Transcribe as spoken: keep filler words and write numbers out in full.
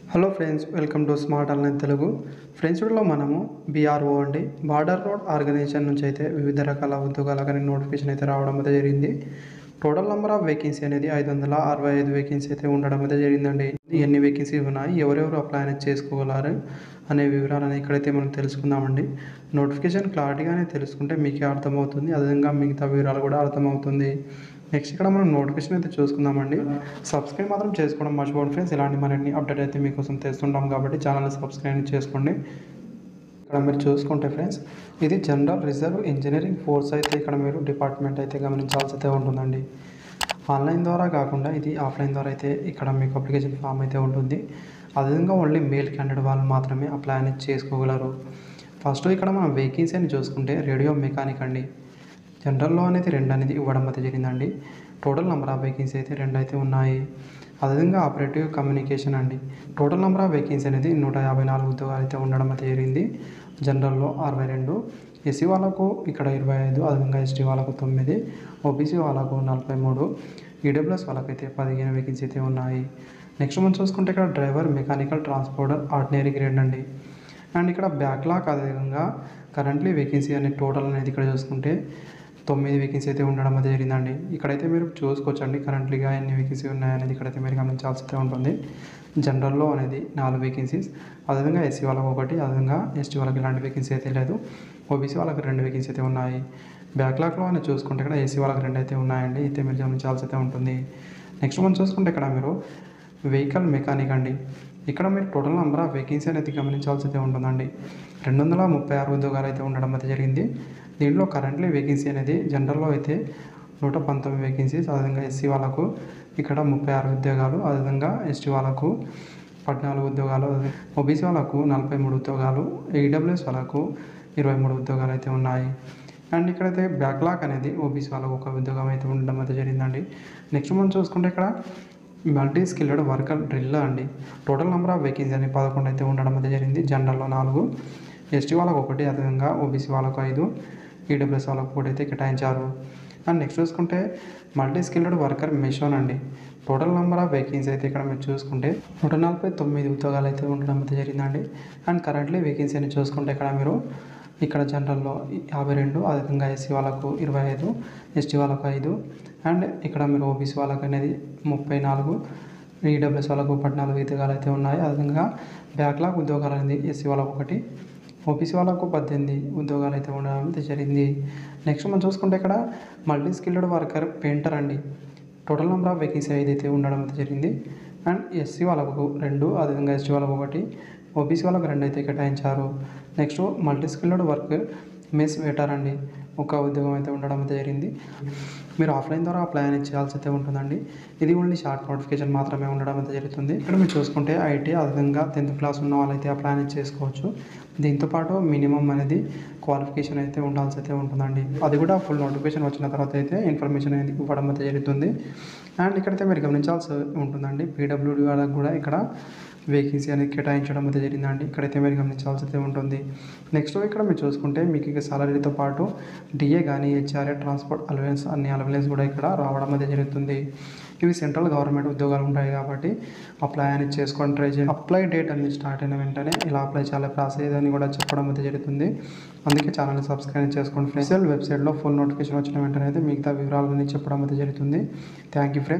Hello friends, welcome to smart online Telugu. Friends, వీడియోలో మనము BRO అండి బార్డర్ రోడ్ ఆర్గనైజేషన్ నుంచి అయితే వివిధ రకాల ఉద్యోగాలకు నోటిఫికేషన్ అయితే రావడం అయితే జరిగింది. టోటల్ నెంబర్ ఆఫ్ వేకెన్సీ అనేది ఐదు వందల అరవై ఐదు వేకెన్సీ అయితే ఉండడం అయితే జరిగిందండి. ఎన్ని వేకెన్సీ ఉన్నాయి, ఎవరెవరు అప్లై అనేది చేసుకోగలరు అనే వివరాలని ఇక్కడైతే మనం తెలుసుకుందామండి. నోటిఫికేషన్ క్లారిటీగానే తెలుసుకుంటే మీకే అర్థమవుతుంది, అదేవిధంగా మిగతా వివరాలు కూడా అర్థమవుతుంది. నెక్స్ట్ ఇక్కడ మనం నోటిఫికేషన్ అయితే చూసుకుందామండి. సబ్స్క్రైబ్ మాత్రం చేసుకోవడం మర్చిపోండి ఫ్రెండ్స్. ఇలాంటి మరిన్ని అప్డేట్ అయితే మీకోసం తెస్తుంటాం కాబట్టి ఛానల్ని సబ్స్క్రైబ్ చేసుకోండి. ఇక్కడ మీరు చూసుకుంటే ఫ్రెండ్స్, ఇది జనరల్ రిజర్వ్ ఇంజనీరింగ్ ఫోర్స్ అయితే ఇక్కడ మీరు డిపార్ట్మెంట్ అయితే గమనించాల్సి అయితే ఉంటుందండి. ఆన్లైన్ ద్వారా కాకుండా ఇది ఆఫ్లైన్ ద్వారా అయితే ఇక్కడ మీకు అప్లికేషన్ ఫామ్ అయితే ఉంటుంది. అదేవిధంగా ఓన్లీ మేల్ క్యాండిడేట్ వాళ్ళు మాత్రమే అప్లై అనేది చేసుకోగలరు. ఫస్ట్ ఇక్కడ మనం వేకెన్సీ అని చూసుకుంటే రేడియో మెకానిక్ అండి. జనరల్లో అనేది రెండు అనేది ఇవ్వడం అయితే జరిగిందండి. టోటల్ నెంబర్ ఆఫ్ వేకెన్సీ అయితే రెండు అయితే ఉన్నాయి. అదేవిధంగా ఆపరేటివ్ కమ్యూనికేషన్ అండి. టోటల్ నెంబర్ ఆఫ్ వేకెన్సీ అనేది నూట యాభై నాలుగు ఉద్యోగాలు అయితే ఉండడం అయితే జరిగింది. జనరల్లో అరవై రెండు, ఎస్సీ వాళ్ళకు ఇక్కడ ఇరవై ఐదు, అదేవిధంగా ఎస్టీ వాళ్ళకు తొమ్మిది, ఓబీసీ వాళ్ళకు నలభై మూడు, ఈడబ్ల్యూఎస్ వాళ్ళకైతే పదిహేను వేకెన్సీ అయితే ఉన్నాయి. నెక్స్ట్ మనం చూసుకుంటే ఇక్కడ driver, mechanical, transporter, ordinary grade అండి. అండ్ ఇక్కడ బ్యాక్లాగ్, అదేవిధంగా కరెంట్లీ వేకెన్సీ అనే టోటల్ అనేది ఇక్కడ చూసుకుంటే తొమ్మిది వేకెన్సీ అయితే ఉండడం అయితే జరిగిందండి. ఇక్కడైతే మీరు చూసుకోవచ్చండి కరెంట్లీగా ఎన్ని వేకెన్సీ ఉన్నాయనేది ఇక్కడైతే మీరు గమనించాల్సి అయితే ఉంటుంది. జనరల్లో అనేది నాలుగు వేకెన్సీస్, అదేవిధంగా ఎస్సీ వాళ్ళకు ఒకటి, అదేవిధంగా ఎస్టీ వాళ్ళకి ఇలాంటి వేకెన్సీ అయితే లేదు. ఓబీసీ వాళ్ళకి రెండు వేకెన్సీ అయితే ఉన్నాయి. బ్యాక్లాగ్లో అనేది చూసుకుంటే ఇక్కడ ఎస్సీ వాళ్ళకి రెండు అయితే ఉన్నాయండి, అయితే మీరు గమనించాల్సి అయితే ఉంటుంది. నెక్స్ట్ మనం చూసుకుంటే ఇక్కడ మీరు వెహికల్ మెకానిక్ అండి. ఇక్కడ మీరు టోటల్ నెంబర్ ఆఫ్ వేకెన్సీ అనేది గమనించాల్సి అయితే ఉంటుందండి. రెండు వందల ముప్పై ఆరు ఉద్యోగాలు అయితే ఉండడం అయితే జరిగింది. దీంట్లో కరెంట్లీ వేకెన్సీ అనేది జనరల్లో అయితే నూట పంతొమ్మిది వేకెన్సీస్, అదేవిధంగా ఎస్సీ వాళ్ళకు ఇక్కడ ముప్పై ఆరు ఉద్యోగాలు, అదేవిధంగా ఎస్టీ వాళ్ళకు పద్నాలుగు ఉద్యోగాలు, ఓబీసీ వాళ్ళకు నలభై మూడు ఉద్యోగాలు, ఈడబ్ల్యూఎస్ వాళ్ళకు ఇరవై మూడు ఉద్యోగాలు అయితే ఉన్నాయి. అండ్ ఇక్కడైతే బ్యాక్లాగ్ అనేది ఓబీసీ వాళ్ళకు ఒక ఉద్యోగం అయితే ఉండడం అయితే జరిగిందండి. నెక్స్ట్ మనం చూసుకుంటే ఇక్కడ మల్టీ స్కిల్డ్ వర్కర్ డ్రిల్ అండి. టోటల్ నెంబర్ ఆఫ్ వేకెన్సీ అని పదకొండు అయితే ఉండడం అయితే జరిగింది. జనరల్లో నాలుగు, ఎస్టీ వాళ్ళకు ఒకటి, అదేవిధంగా ఓబీసీ వాళ్ళకు ఐదు, ఈడబ్ల్యూఎస్ వాళ్ళకు ఒకటి అయితే కేటాయించారు. అండ్ నెక్స్ట్ చూసుకుంటే మల్టీ స్కిల్డ్ వర్కర్ మెషిన్ అండి. టోటల్ నెంబర్ ఆఫ్ వేకెన్సీ అయితే ఇక్కడ మీరు చూసుకుంటే నూట నలభై తొమ్మిది ఉద్యోగాలు అయితే ఉండడం అయితే జరిగిందండి. అండ్ కరెంట్లీ వేకెన్సీ అని చూసుకుంటే ఇక్కడ మీరు ఇక్కడ జనరల్లో యాభై రెండు, అదేవిధంగా ఎస్సీ వాళ్ళకు ఇరవై ఐదు, ఎస్టీ వాళ్ళకు ఐదు, అండ్ ఇక్కడ మీరు ఓబీసీ వాళ్ళకు అనేది ముప్పై నాలుగు, ఈడబ్ల్యూఎస్ వాళ్ళకు పద్నాలుగు ఉద్యోగాలు అయితే ఉన్నాయి. అదేవిధంగా బ్యాక్లాగ్ ఉద్యోగాలు అనేది ఎస్సీ వాళ్ళకు ఒకటి, ఓబీసీ వాళ్ళకు పద్దెనిమిది ఉద్యోగాలు అయితే ఉండడం అయితే జరిగింది. నెక్స్ట్ మనం చూసుకుంటే ఇక్కడ మల్టీ స్కిల్డ్ వర్కర్ పెయింటర్ అండి. టోటల్ నెంబర్ ఆఫ్ వేకెన్సీ అయితే ఉండడం అయితే జరిగింది. అండ్ ఎస్సీ వాళ్ళకు రెండు, అదేవిధంగా ఎస్టీ వాళ్ళకు ఒకటి, ఓబీసీ వాళ్ళకు రెండు అయితే కేటాయించారు. Next multi skilled work mess waiter అండి, ఒక ఉద్యోగం అయితే ఉండడం అయితే జరిగింది. మీరు ఆఫ్లైన్ ద్వారా అప్లై అనేది చేయాల్సి అయితే ఉంటుందండి. ఇది ఓన్లీ షార్ట్ నోటిఫికేషన్ మాత్రమే ఉండడం అయితే జరుగుతుంది. ఇక్కడ మీరు చూసుకుంటే ఐటీ, అదేవిధంగా టెన్త్ క్లాస్ ఉన్న వాళ్ళైతే అప్లై అనేది చేసుకోవచ్చు. దీంతోపాటు మినిమం అనేది క్వాలిఫికేషన్ అయితే ఉండాల్సి అయితే ఉంటుందండి. అది కూడా ఫుల్ నోటిఫికేషన్ వచ్చిన తర్వాత అయితే ఇన్ఫర్మేషన్ అనేది ఇవ్వడం అయితే జరుగుతుంది. అండ్ ఇక్కడైతే మీరు గమనించాల్సి ఉంటుందండి, పీడబ్ల్యూడీ వాళ్ళకి కూడా ఇక్కడ వేకెన్సీ అనేది కేటాయించడం అయితే జరిగిందండి. ఇక్కడైతే మీరు గమనించాల్సి అయితే ఉంటుంది. నెక్స్ట్ ఇక్కడ మీరు చూసుకుంటే మీకు ఇక సాలరీతో పాటు డిఏ కానీ, హెచ్ఆర్ఏ, ట్రాన్స్పోర్ట్ అలవెన్స్, అన్ని అలవెన్స్ కూడా ఇక్కడ రావడం అయితే జరుగుతుంది. ఇవి సెంట్రల్ గవర్నమెంట్ ఉద్యోగాలు ఉంటాయి కాబట్టి అప్లై అనేది చేసుకొని ట్రై చేయండి. అప్లై డేట్ అనేది స్టార్ట్ అయిన వెంటనే ఇలా అప్లై చేయాలి ప్రాసెస్ అని కూడా చెప్పడం అయితే జరుగుతుంది. అందుకే ఛానల్ని సబ్స్క్రైబ్ చేసుకోండి ఫ్రెండ్స్. వెబ్సైట్లో ఫుల్ నోటిఫికేషన్ వచ్చిన వెంటనే అయితే మిగతా వివరాలని చెప్పడం అయితే జరుగుతుంది. Thank you friends.